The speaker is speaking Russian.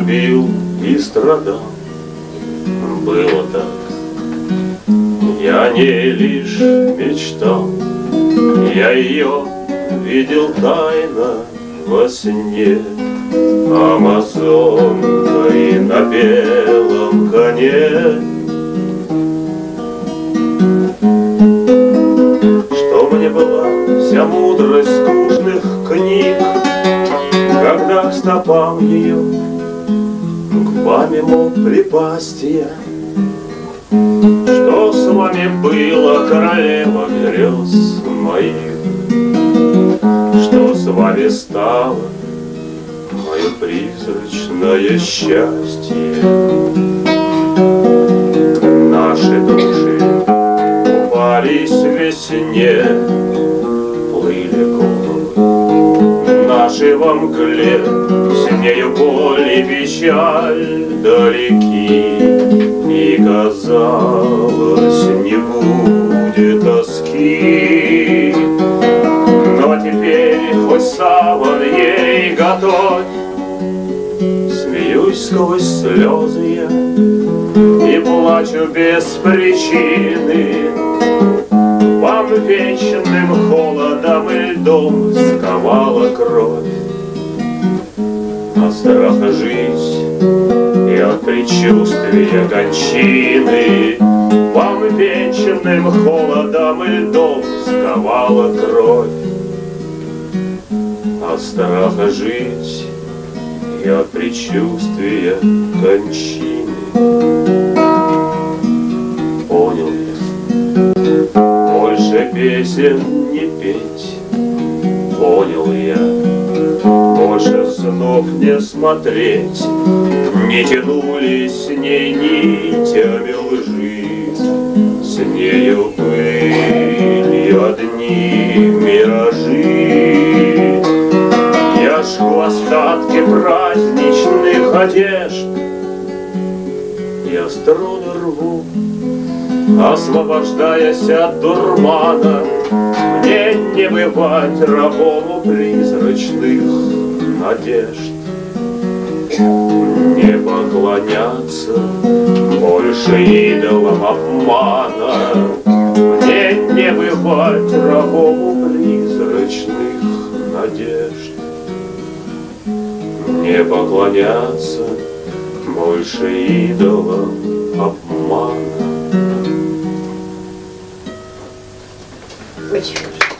любил и страдал. Было так, я не лишь мечтал, я ее видел тайно во сне. Амазонкой на белом коне, что мне была вся мудрость скучных книг, когда к стопам ее губами мог припасть я. Что с вами было, королева грез моих? Что с вами стало, мое призрачное счастье? Наши души купались в весне, плыли головы наши во мгле, с нею боль и печаль далеки, и казалось, не будет тоски. Но теперь хоть саван ей готовь, смеюсь сквозь слезы я и плачу без причины. Вам вечным холодом и льдом сковала кровь, от страха жить и от предчувствия кончины. Вам вечным холодом и льдом сковала кровь, от страха жить и от предчувствия кончины. Понял я, больше песен не петь. Понял я, больше снов не смотреть. Не тянулись с ней нитями лжи, с нею были одни миражи. Я жгу остатки праздничных одежд, я струны рву, освобождаясь от дурмана. Мне не бывать рабом у призрачных надежд, не поклоняться больше идолам обмана. Мне не бывать рабом у призрачных надежд, не поклоняться больше идолам обмана. Очень хорошо.